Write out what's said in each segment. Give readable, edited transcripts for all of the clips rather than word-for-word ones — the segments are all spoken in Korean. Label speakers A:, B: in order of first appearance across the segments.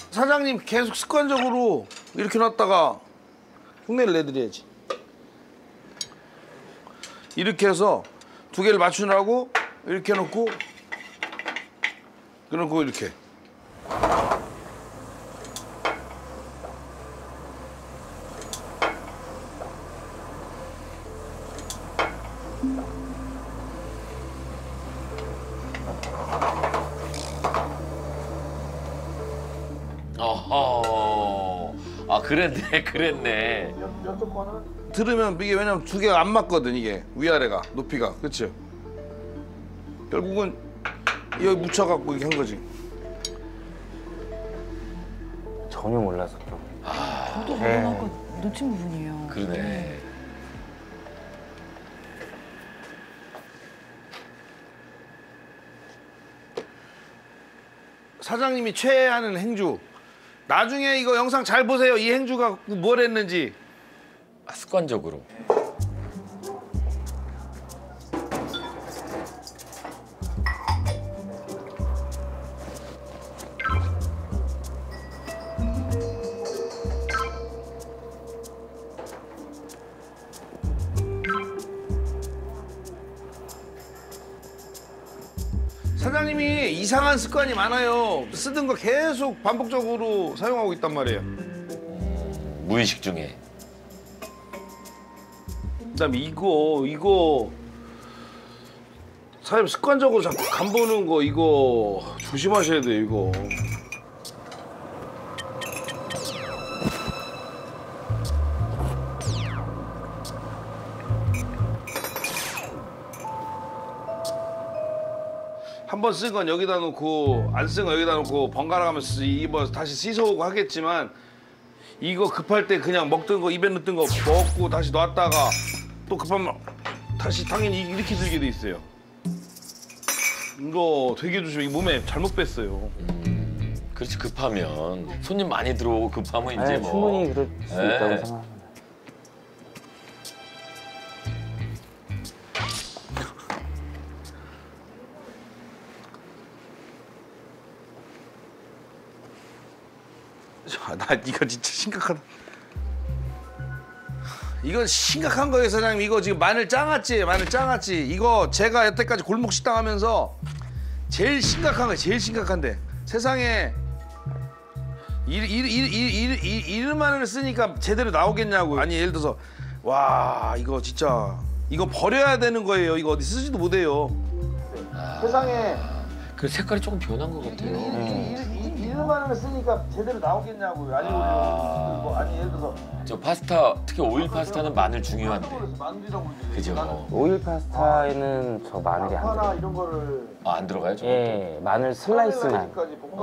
A: 사장님 계속 습관적으로 이렇게 놨다가 흉내를 내드려야지. 이렇게 해서 두 개를 맞추느라고 이렇게 놓고 그러고 이렇게.
B: 어허. 아 그랬네 그랬네.
A: 들으면 이게 왜냐면 두 개가 안 맞거든 이게 위아래가 높이가 그렇죠? 결국은 여기 묻혀갖고 이렇게 한 거지.
C: 전혀 몰라서 또.
D: 저도 아까 놓친 부분이에요.
B: 그러네.
A: 사장님이 최애하는 행주. 나중에 이거 영상 잘 보세요. 이 행주가 뭘 했는지.
B: 아, 습관적으로.
A: 사장님이 이상한 습관이 많아요. 쓰던 거 계속 반복적으로 사용하고 있단 말이에요.
B: 무의식 중에.
A: 그다음에 이거 사장님 습관적으로 자꾸 간 보는 거 이거 조심하셔야 돼요 이거. 한 번 쓴 건 여기다 놓고 안 쓴 건 여기다 놓고 번갈아 가면서 입어 다시 씻어오고 하겠지만 이거 급할 때 그냥 먹던 거 입에 넣던 거 먹고 다시 놨다가 또 급하면 다시 당연히 이렇게 들게 돼 있어요. 이거 되게 조심해. 이거 몸에 잘못 뺐어요.
B: 그렇지 급하면 손님 많이 들어오고 급하면 이제
C: 아니,
B: 뭐.
C: 충분히 그럴 수
B: 네.
C: 있다고 생각합니다.
A: 나 이거 진짜 심각하다. 이건 심각한 거예요 사장님. 이거 지금 마늘 장아찌 마늘 장아찌. 이거 제가 여태까지 골목 식당 하면서 제일 심각한 거예요. 제일 심각한데 세상에 이런 마늘을 쓰니까 제대로 나오겠냐고. 아니 예를 들어서 와 이거 진짜 이거 버려야 되는 거예요. 이거 어디 쓰지도 못해요. 세상에
B: 그 색깔이 조금 변한 것 같아요.
A: 이런 마늘을 쓰니까 제대로 나오겠냐고요. 아니 뭐 아니 예를 들어서
B: 저 파스타 특히 오일 파스타는 마늘 중요한데.
A: 마늘이라고
B: 그죠?
C: 오일 파스타에는 저 마늘이 안 들어가요.
A: 이런 거를
B: 아, 안 들어가요 저것도?
C: 예, 마늘 슬라이스만.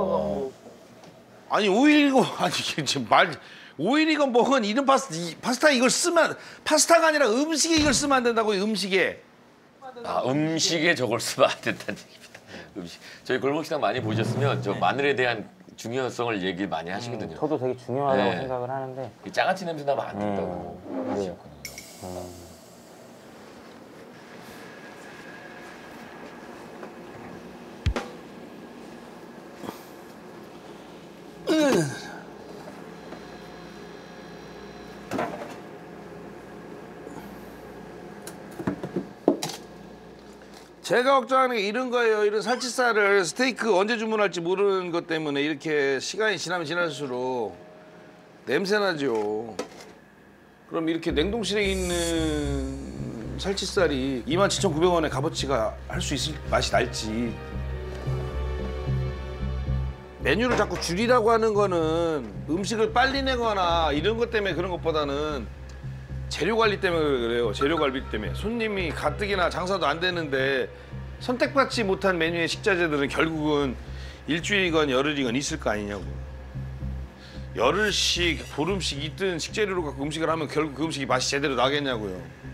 A: 아니 오일 이거 아니 지금 오일 이건 먹은 이런 파스타 이걸 쓰면 파스타가 아니라 음식에 이걸 쓰면 안 된다고요. 음식에.
B: 아 음식에 저걸 쓰면 안 된다는 얘기입니다. 음식. 저희 골목식당 많이 보셨으면 저 마늘에 대한 중요성을 얘기 많이 하시거든요.
C: 저도 되게 중요하다고
B: 네.
C: 생각을 하는데.
B: 이 장아찌 냄새 나면 안 된다고
C: 그래요.
B: 하셨거든요.
A: 제가 걱정하는 게 이런 거예요. 이런 살치살을 스테이크 언제 주문할지 모르는 것 때문에 이렇게 시간이 지나면 지날수록 냄새 나죠. 그럼 이렇게 냉동실에 있는 살치살이 27,900원의 값어치가 할 수 있을 맛이 날지. 메뉴를 자꾸 줄이라고 하는 거는 음식을 빨리 내거나 이런 것 때문에 그런 것보다는 재료 관리 때문에 그래요. 재료 관리 때문에. 손님이 가뜩이나 장사도 안 되는데 선택받지 못한 메뉴의 식자재들은 결국은 일주일이건 열흘이건 있을 거 아니냐고. 열흘씩, 보름씩 있던 식재료로 갖고 음식을 하면 결국 그 음식이 맛이 제대로 나겠냐고요.